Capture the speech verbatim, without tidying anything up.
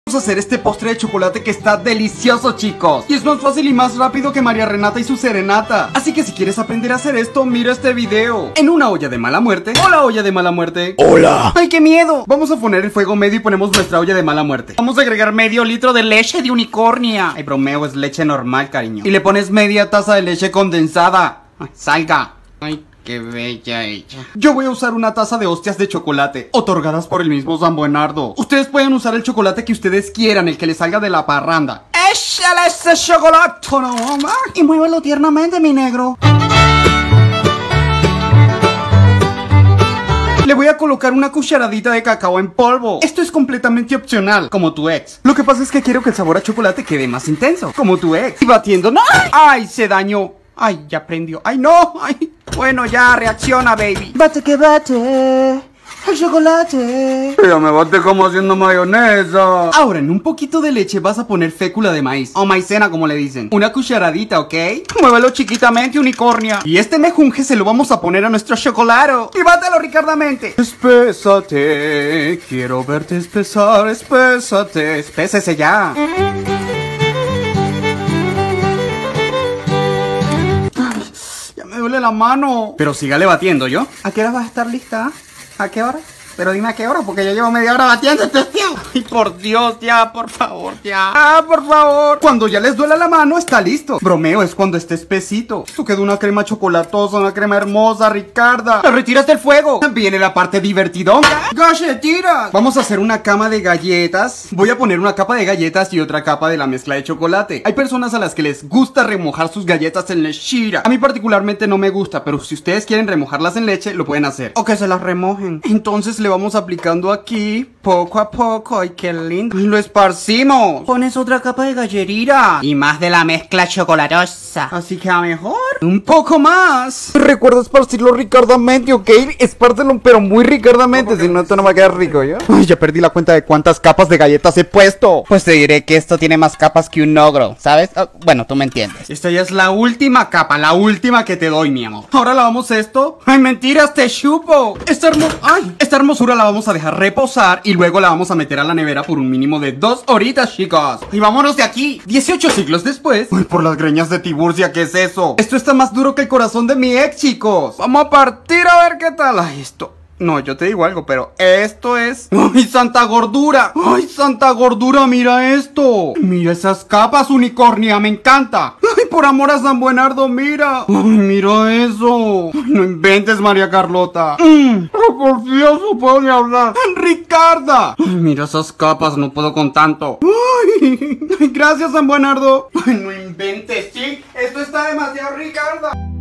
Vamos a hacer este postre de chocolate que está delicioso, chicos. Y es más fácil y más rápido que María Renata y su serenata. Así que si quieres aprender a hacer esto, mira este video. En una olla de mala muerte. Hola, olla de mala muerte. Hola. ¡Ay, qué miedo! Vamos a poner el fuego medio y ponemos nuestra olla de mala muerte. Vamos a agregar medio litro de leche de unicornia. Ay, bromeo, es leche normal, cariño. Y le pones media taza de leche condensada. Ay, salga. Ay, qué bella ella. Yo voy a usar una taza de hostias de chocolate, otorgadas por el mismo San Buenardo. Ustedes pueden usar el chocolate que ustedes quieran, el que les salga de la parranda. ¡Échale ese chocolate, no, mamá! Y muévelo tiernamente, mi negro. Le voy a colocar una cucharadita de cacao en polvo. Esto es completamente opcional, como tu ex. Lo que pasa es que quiero que el sabor a chocolate quede más intenso, como tu ex. Y batiendo, ¡no! ¡Ay, se dañó! ¡Ay, ya prendió! ¡Ay, no! ¡Ay! Bueno, ya, reacciona, baby. Bate que bate el chocolate. Ya me bate como haciendo mayonesa. Ahora, en un poquito de leche vas a poner fécula de maíz, o maicena como le dicen. Una cucharadita, ¿ok? Muévelo chiquitamente, unicornia. Y este mejunje se lo vamos a poner a nuestro chocolate. Y bátelo ricardamente. Espésate, quiero verte espesar, espésate. Espésese ya. Me duele la mano. Pero sígale batiendo, ¿yo? ¿A qué hora vas a estar lista? ¿A qué hora? Pero dime a qué hora, porque ya llevo media hora batiendo este tío. Ay, por Dios, ya, por favor, ya. Ah, por favor. Cuando ya les duela la mano, está listo. Bromeo, es cuando esté espesito. Esto quedó una crema chocolatosa, una crema hermosa, Ricarda. ¡La retiras del fuego! Viene la parte divertidonga. ¡Galletiras! Vamos a hacer una cama de galletas. Voy a poner una capa de galletas y otra capa de la mezcla de chocolate. Hay personas a las que les gusta remojar sus galletas en lechera. A mí particularmente no me gusta, pero si ustedes quieren remojarlas en leche, lo pueden hacer. O que se las remojen. Entonces le vamos aplicando aquí, poco a poco. Ay, qué lindo. Y lo esparcimos. Pones otra capa de gallerita y más de la mezcla chocolatosa. Así que a mejor un poco más. Recuerda esparcirlo ricardamente, ¿ok? Espárcelo, pero muy ricardamente, si no, esto no va a quedar rico, ¿ya? Ay, ya perdí la cuenta de cuántas capas de galletas he puesto. Pues te diré que esto tiene más capas que un ogro, ¿sabes? Oh, bueno, tú me entiendes. Esta ya es la última capa, la última que te doy, mi amor. Ahora lavamos esto. Ay, mentiras, te chupo. Esta hermo... Ay, esta hermosura la vamos a dejar reposar y luego la vamos a meter a la nevera por un mínimo de dos horitas, chicos. Y vámonos de aquí. dieciocho siglos después. Ay, por las greñas de Tiburcia, ¿qué es eso? Esto está más duro que el corazón de mi ex, chicos. Vamos a partir a ver qué tal. Ay, esto... No, yo te digo algo, pero esto es... ¡Ay, santa gordura! ¡Ay, santa gordura! ¡Mira esto! ¡Mira esas capas, unicornia! ¡Me encanta! ¡Ay, por amor a San Buenardo, mira! ¡Ay, mira eso! Ay, no inventes, María Carlota. ¡Mmm! ¡Por Dios, no puedo ni hablar! ¡Ricarda! Ay, mira esas capas, no puedo con tanto. ¡Ay! ¡Gracias, San Buenardo! ¡Ay, no inventes! ¡Sí! ¡Esto está demasiado, Ricarda!